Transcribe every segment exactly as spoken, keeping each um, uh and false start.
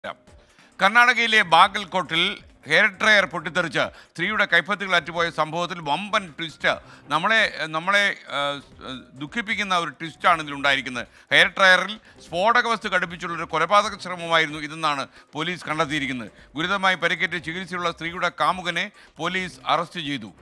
കർണാടകയിലെ ബാഗൽകോട്ടിൽ hair dryer പൊട്ടിത്തെറിച്ച് സ്ത്രീയുടെ കൈപ്പത്തികൾ അറ്റുപോയ സംഭവത്തിൽ വമ്പൻ ട്വിസ്റ്റ് നമ്മളെ നമ്മളെ ദുഃഖിപ്പിക്കുന്ന ഒരു ട്വിസ്റ്റാണ് ഇതിലുണ്ടായിരിക്കുന്നത്. ഹെയർ ഡ്രയറിൽ സ്ഫോടക വസ്തു ഘടിപ്പിച്ചുള്ളൊരു കൊലപാതക ശ്രമമായിരുന്നു ഇതെന്നാണ് പോലീസ് കണ്ടെത്തിയിരിക്കുന്നത്. ഗുരുതരമായി പരിക്കേറ്റ് ചികിത്സയുള്ള സ്ത്രീയുടെ കാമുകനെ പോലീസ് അറസ്റ്റ് ചെയ്തു.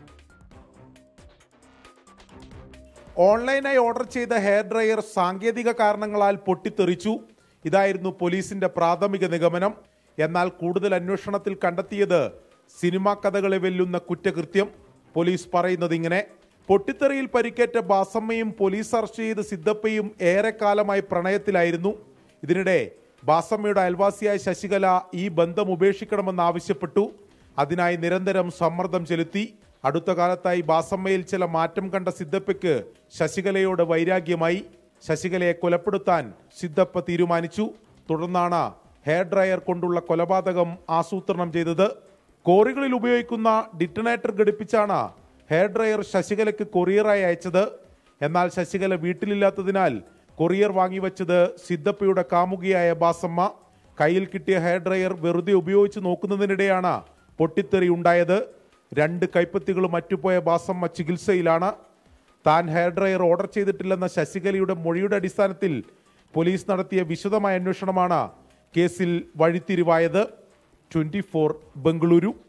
ഓൺലൈനായി ഓർഡർ ചെയ്ത ഹെയർ ഡ്രയർ സാങ്കേതിക കാരണങ്ങളാൽ പൊട്ടിത്തെറിച്ചു. ഇതായിരുന്നു പോലീസിന്റെ പ്രാഥമിക നിഗമനം. എന്നാൽ കൂടുതൽ അന്വേഷണത്തിൽ കണ്ടെത്തിയത് സിനിമാ കഥകളെ വെല്ലുന്ന കുറ്റകൃത്യം. പോലീസ് പറയുന്നത് ഇങ്ങനെ: പൊട്ടിത്തെറിയിൽ പരിക്കേറ്റ ബാസമ്മയും പോലീസ് അറസ്റ്റ് ചെയ്ത സിദ്ധപ്പയും ഏറെക്കാലമായി പ്രണയത്തിലായിരുന്നു. ഇതിനിടെ ബാസമ്മയുടെ അയൽവാസിയായ ശശികല ഈ ബന്ധം ഉപേക്ഷിക്കണമെന്ന് ആവശ്യപ്പെട്ടു. അതിനായി നിരന്തരം സമ്മർദ്ദം ചെലുത്തി. അടുത്ത കാലത്തായി ബാസമ്മയിൽ ചില മാറ്റം കണ്ട സിദ്ധപ്പയ്ക്ക് ശശികലയോട് വൈരാഗ്യമായി. ശശികലയെ കൊലപ്പെടുത്താൻ സിദ്ധപ്പ തീരുമാനിച്ചു. തുടർന്നാണ് ഹെയർ ഡ്രയർ കൊണ്ടുള്ള കൊലപാതകം ആസൂത്രണം ചെയ്തത്. കോറികളിൽ ഉപയോഗിക്കുന്ന ഡിറ്റണേറ്റർ ഘടിപ്പിച്ചാണ് ഹെയർ ഡ്രയർ ശശികലയ്ക്ക് കൊറിയറായി അയച്ചത്. എന്നാൽ ശശികല വീട്ടിലില്ലാത്തതിനാൽ കൊറിയർ വാങ്ങിവെച്ചത് സിദ്ധപ്പയുടെ കാമുകിയായ ബാസമ്മ. കയ്യിൽ കിട്ടിയ ഹെയർ ഡ്രയർ വെറുതെ ഉപയോഗിച്ച് നോക്കുന്നതിനിടെയാണ് പൊട്ടിത്തെറി ഉണ്ടായത്. രണ്ട് കൈപ്പത്തികളും അറ്റുപോയ ബാസമ്മ ചികിത്സയിലാണ്. താൻ ഹെയർ ഡ്രയർ ഓർഡർ ചെയ്തിട്ടില്ലെന്ന ശശികലയുടെ മൊഴിയുടെ അടിസ്ഥാനത്തിൽ പോലീസ് നടത്തിയ വിശദമായ അന്വേഷണമാണ് കേസിൽ വഴിത്തിരിവായത്. Twenty four Bengaluru.